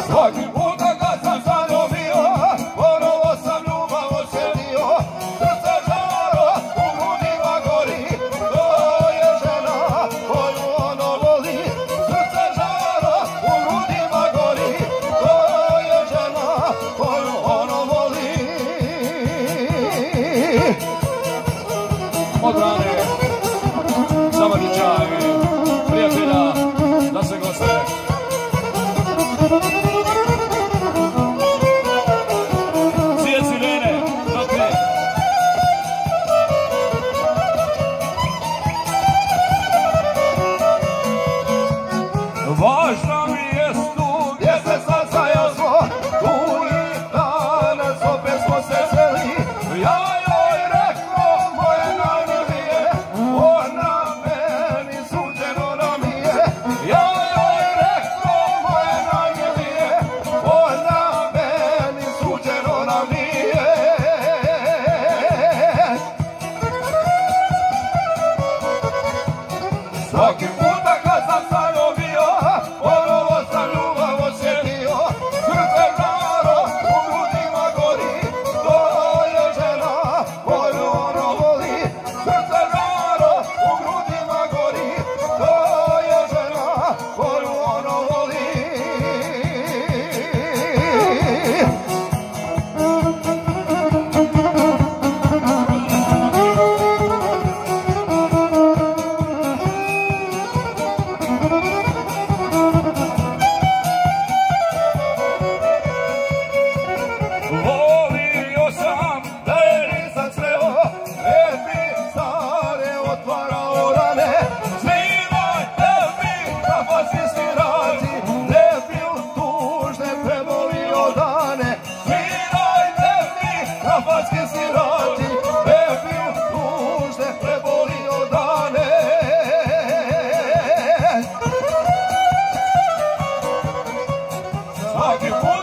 Svaki puta kad sam zaljubio, ponovo sam ljubav osjetio. Srce žaro u grudima gori, to je žena koju ono voli. Srce žaro u grudima gori, to je žena koju ono voli. Odbrane, Samarića i prijatelja da se gose. Važno mi je tu gdje se sad zajasno, tu i danas opet smo se sreli. Ja joj rekao moje najmilije, ona meni suđeno nam je. Ja joj rekao moje najmilije, ona meni suđeno nam je. Svaki puta kad sam zaljubio, ponovo sam ljubav osjetio. Srce žaro u grudima gori, to je žena koju ono voli. Srce žaro u grudima gori, to je žena koju ono voli. Volio sam da je nisam sreo, ne bi stare otvarao rane. Svirajte mi kafanski svirači, ne bi u tužne prebolio dane. Svirajte mi kafanski svirači, ne bi u tužne prebolio dane. Svaki put